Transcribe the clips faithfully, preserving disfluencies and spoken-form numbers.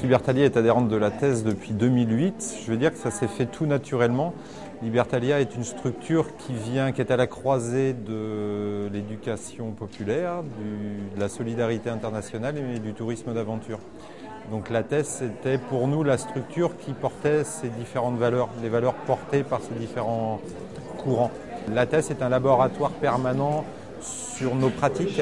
Libertalia est adhérente de la T E S depuis deux mille huit. Je veux dire que ça s'est fait tout naturellement. Libertalia est une structure qui vient, qui est à la croisée de l'éducation populaire, du, de la solidarité internationale et du tourisme d'aventure. Donc la T E S, c'était pour nous la structure qui portait ces différentes valeurs, les valeurs portées par ces différents courants. La T E S est un laboratoire permanent sur nos pratiques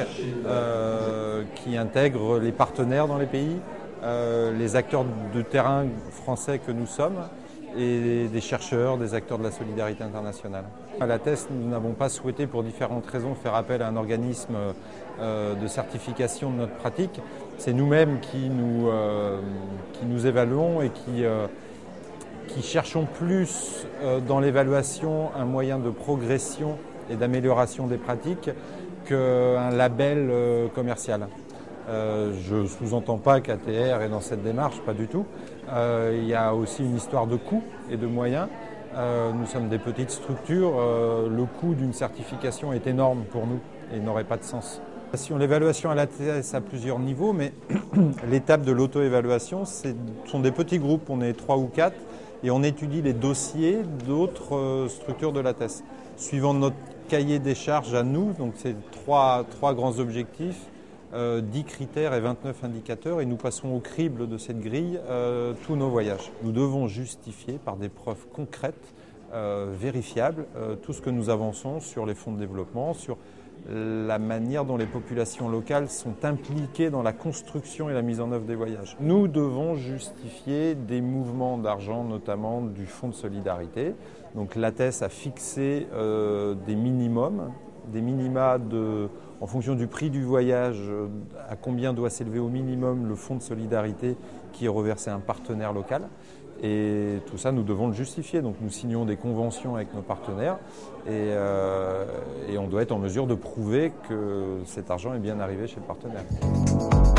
euh, qui intègre les partenaires dans les pays, euh, les acteurs de terrain français que nous sommes et des chercheurs, des acteurs de la solidarité internationale. À la T E S, nous n'avons pas souhaité pour différentes raisons faire appel à un organisme euh, de certification de notre pratique. C'est nous-mêmes qui nous, euh, qui nous évaluons et qui, euh, qui cherchons plus euh, dans l'évaluation un moyen de progression et d'amélioration des pratiques qu'un label euh, commercial. Euh, je ne sous-entends pas qu'A T R est dans cette démarche, pas du tout. Euh, il y a aussi une histoire de coûts et de moyens. Euh, nous sommes des petites structures, euh, le coût d'une certification est énorme pour nous et n'aurait pas de sens. L'évaluation à la T E S a plusieurs niveaux, mais l'étape de l'auto-évaluation, ce sont des petits groupes, on est trois ou quatre, et on étudie les dossiers d'autres structures de la T E S. Suivant notre cahier des charges à nous, donc c'est trois, trois grands objectifs, euh, dix critères et vingt-neuf indicateurs, et nous passons au crible de cette grille euh, tous nos voyages. Nous devons justifier par des preuves concrètes, euh, vérifiables, euh, tout ce que nous avançons sur les fonds de développement, sur la manière dont les populations locales sont impliquées dans la construction et la mise en œuvre des voyages. Nous devons justifier des mouvements d'argent, notamment du Fonds de solidarité. Donc l'A T E S a fixé euh, des minimums, des minima de, en fonction du prix du voyage, à combien doit s'élever au minimum le Fonds de solidarité qui est reversé à un partenaire local. Et tout ça, nous devons le justifier. Donc nous signons des conventions avec nos partenaires et, euh, et on doit être en mesure de prouver que cet argent est bien arrivé chez le partenaire.